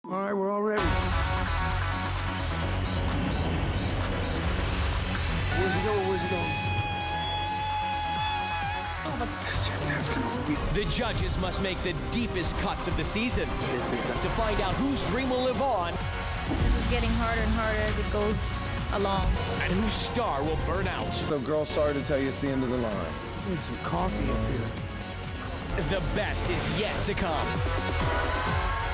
All right, we're all ready. Where's he going? Where's he going? The judges must make the deepest cuts of the season to find out whose dream will live on. This is getting harder and harder as it goes along. And whose star will burn out. So, girl, sorry to tell you it's the end of the line. I need some coffee up here. The best is yet to come.